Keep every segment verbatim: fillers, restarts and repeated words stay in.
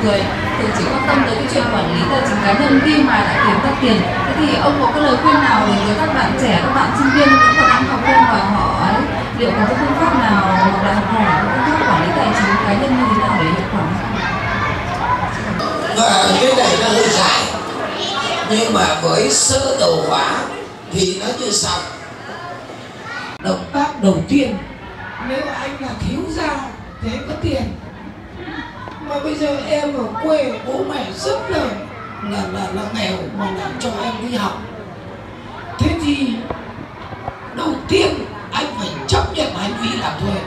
người thường chỉ quan tâm tới cái chuyện quản lý tài chính cá nhân khi mà đã kiếm được tiền. Thế thì ông có cái lời khuyên nào đối với các bạn trẻ, các bạn sinh viên vẫn còn đang học viên và họ ấy, liệu có cái phương pháp nào hoặc là học hỏi phương pháp quản lý tài chính cá nhân như thế nào để hiệu quả? Và cái này nó hơi dài, nhưng mà với sơ đồ hóa thì nó như sau. Động tác đầu tiên, nếu anh là thiếu gia thì anh có tiền, mà bây giờ em ở quê bố mẹ rất là là là, là nghèo mà lại cho em đi học, thế thì đầu tiên anh phải chấp nhận hành vi làm thuê.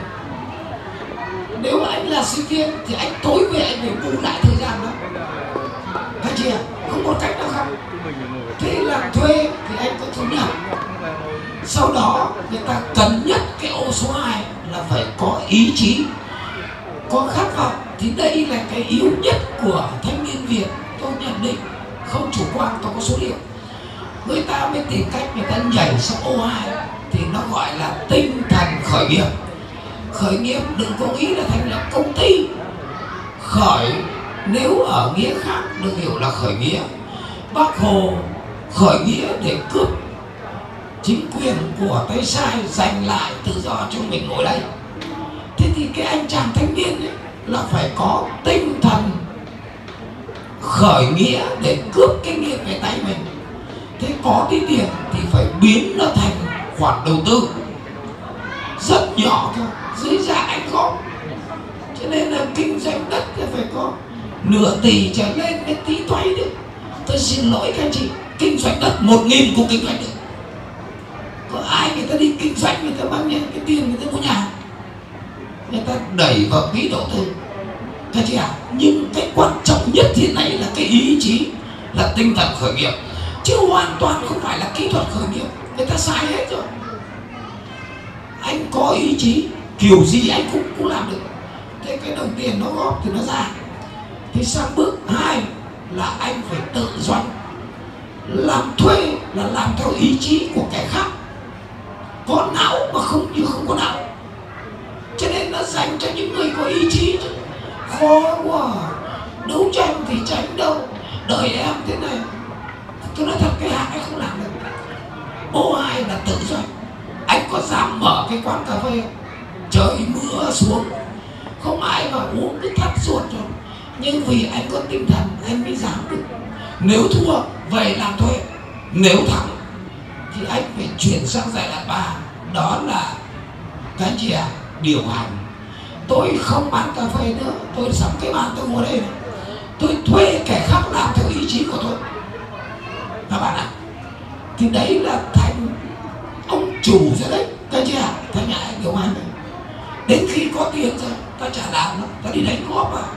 Nếu anh là sinh viên thì anh tối về anh phải bù lại thời gian đó, thấy chưa? Không có cách nào khác. Thế làm thuê thì anh có thu nhập. Sau đó người ta cần nhất cái ô số hai là phải có ý chí, có khát vọng. Thì đây là cái yếu nhất của thanh niên Việt. Tôi nhận định không chủ quan, tôi có số liệu. Người ta mới tìm cách người ta nhảy sang ô hai, thì nó gọi là tinh thần khởi nghiệp. Khởi nghiệp đừng có nghĩ là thành lập công ty. Khởi nếu ở nghĩa khác được hiểu là khởi nghĩa. Bác Hồ khởi nghĩa để cướp chính quyền của tay sai, giành lại tự do cho mình ngồi đây. Thế thì cái anh chàng thanh niên ấy là phải có tinh thần khởi nghĩa để cướp cái nghiệp về tay mình. Thế có tí tiền thì phải biến nó thành khoản đầu tư rất nhỏ thôi, dưới dạng anh có. Cho nên là kinh doanh đất thì phải có nửa tỷ trở lên mới tí toay được. Tôi xin lỗi các anh chị, kinh doanh đất một nghìn cũng kinh doanh được. Có ai người ta đi kinh doanh, người ta mang nhận cái tiền người ta mua nhà, người ta đẩy vào quỹ đầu tư, thấy chưa? Nhưng cái quan trọng nhất hiện nay là cái ý chí, là tinh thần khởi nghiệp, chứ hoàn toàn không phải là kỹ thuật khởi nghiệp. Người ta sai hết rồi. Anh có ý chí kiểu gì anh cũng cũng làm được. Thế cái đồng tiền nó góp thì nó ra. Thì sang bước hai là anh phải tự doanh. Làm thuê là làm theo ý chí của kẻ khác, có não mà không như không có não. Cho nên nó dành cho những người có ý chí chứ. Khó quá, đấu tranh thì tránh đâu, đời em thế này. Tôi nói thật, cái hạng anh không làm được. Ô hai là tự doanh. Anh có dám mở cái quán cà phê, trời mưa xuống, không ai vào uống cứ thắt ruột rồi. Nhưng vì anh có tinh thần anh mới dám được. Nếu thua về làm thuê, nếu thắng thì anh phải chuyển sang giai đoạn ba, đó là cái gì à? Điều hành. Tôi không bán cà phê nữa, tôi sắm cái bàn tôi ngồi đây này, tôi thuê kẻ khác làm theo ý chí của tôi. Các bạn ạ, thì đấy là thành ông chủ rồi đấy, cái gì à? Thành nhà anh điều hành này. Đến khi có tiền rồi ta trả làm nó, ta đi đánh góp vào.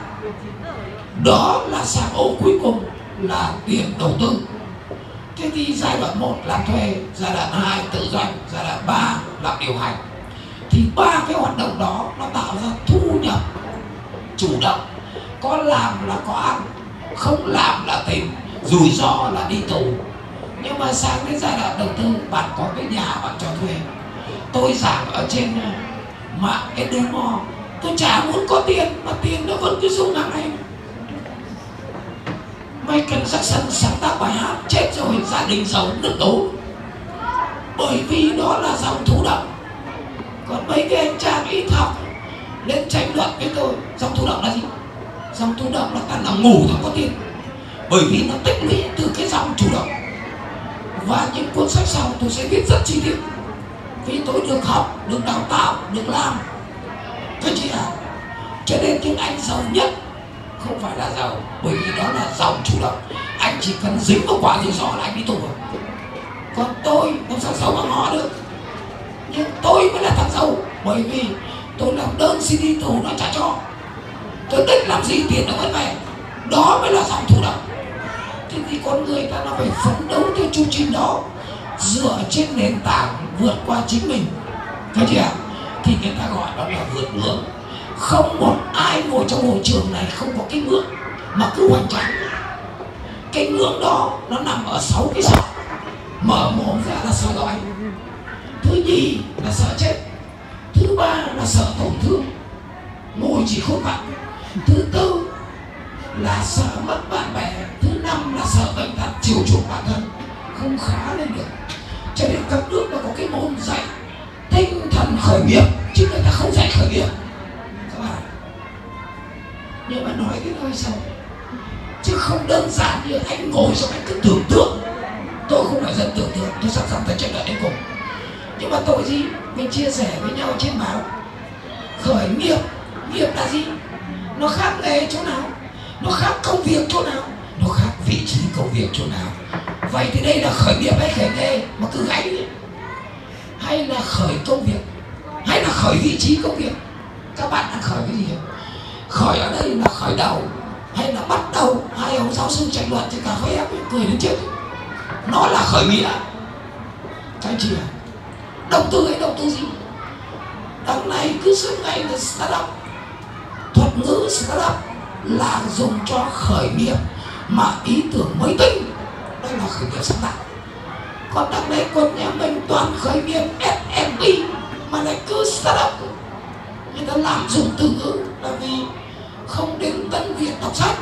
Đó là sang ô cuối cùng là tiền đầu tư. Thế thì giai đoạn một làm thuê, giai đoạn hai tự doanh, giai đoạn ba làm điều hành. Thì ba cái hoạt động đó nó tạo ra thu nhập chủ động. Có làm là có ăn, không làm là tìm, rủi ro là đi tù. Nhưng mà sang đến giai đoạn đầu tư, bạn có cái nhà bạn cho thuê. Tôi giảng ở trên mạng cái demo, tôi chả muốn có tiền mà tiền nó vẫn cứ dùng hàng này. Michael Jackson sáng tác bài hát chết rồi, gia đình giàu nước đố, bởi vì đó là dòng thụ động. Còn mấy cái anh chàng ít học lên tranh luận với tôi, dòng thụ động là gì? Dòng thụ động là ta là ngủ thôi có tiền, bởi vì nó tích lũy từ cái dòng chủ động. Và những cuốn sách sau tôi sẽ viết rất chi tiết, vì tôi được học, được đào tạo, được làm. Các chị à, cho nên những anh giàu nhất không phải là giàu bởi vì đó là dòng chủ động. Anh chỉ cần dính vào quả rủi ro là anh đi tù rồi. Còn tôi làm sao giàu bằng họ được. Nhưng tôi mới là thằng giàu, bởi vì tôi làm đơn xin đi tù nó trả cho. Tôi định làm gì tiền nó vẫn về. Đó mới là dòng chủ động. Thế thì con người ta nó phải phấn đấu theo chu trình đó, dựa trên nền tảng vượt qua chính mình. Thấy chưa? Thì người ta gọi đó là vượt ngưỡng. Không một ai ngồi trong hội trường này không có cái ngưỡng mà cứ hoành tráng. Cái ngưỡng đó nó nằm ở sáu cái sợ. Mở mồm ra là sợ đói, thứ nhì là sợ chết, thứ ba là sợ tổn thương, ngồi chỉ khốn vặt, thứ tư là sợ mất bạn bè, thứ năm là sợ bệnh tật, chiều chuộng bản thân, không khá lên được. Cho nên các nước nó có cái môn dạy tinh thần khởi nghiệp, chứ người ta không dạy khởi nghiệp các bạn. Nhưng mà nói cái hơi sâu, chứ không đơn giản như anh ngồi xong anh cứ tưởng tượng. Tôi không phải dân tưởng tượng, tôi sẵn sàng phải tranh luận đến cùng. Nhưng mà tội gì mình chia sẻ với nhau trên báo. Khởi nghiệp, nghiệp là gì? Nó khác nghề chỗ nào? Nó khác công việc chỗ nào? Nó khác vị trí công việc chỗ nào? Vậy thì đây là khởi nghiệp hay khởi nghề mà cứ gãy đi? Hay là khởi công việc? Hay là khởi vị trí công việc? Các bạn đang khởi cái gì? Khởi ở đây là khởi đầu hay là bắt đầu? Hai ông giáo sư tranh luận trên cà phê em cười đến chết. Nó là khởi nghĩa. Các anh chị à, đầu tư hay đầu tư gì? Đằng này cứ suốt ngày là startup. Thuật ngữ startup là dùng cho khởi nghiệp mà ý tưởng mới tinh, đây là khởi nghiệp sáng tạo. Còn đằng này con nhà mình toàn khởi nghiệp ét em pê mà lại cứ startup. Người ta làm dùng từ ngữ là vì không đến Tân Việt đọc sách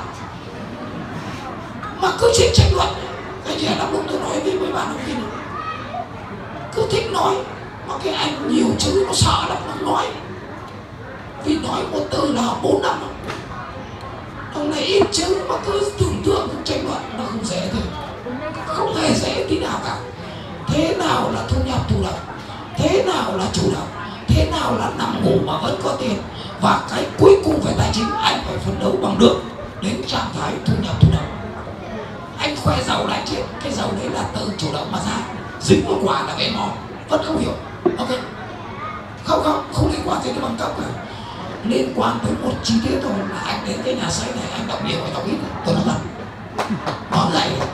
mà cứ chuyện tranh luận. Cái trẻ lắm lúc tôi nói với mấy bạn học viên cứ thích nói mà cái anh nhiều chữ nó sợ lắm nó nói, vì nói một từ là học bốn năm. Thằng này ít chữ mà cứ tưởng tượng tranh luận, nó không dễ thôi, không hề dễ tí nào cả. Thế nào là thu nhập thụ động, thế nào là chủ động, thế nào là nằm ngủ mà vẫn có tiền, và cái cuối cùng về tài chính anh phải phấn đấu bằng được đến trạng thái thu nhập thụ động. Anh khoe giàu lại chết, cái giàu đấy là từ chủ động mà ra, dính một quả là về mò, vẫn không hiểu. Ok, không không không liên quan tới cái bằng cấp cả, liên quan tới một chi tiết thôi là anh đến cái nhà sách này anh đọc nhiều hay đọc ít, tôi nói thật, nó dạy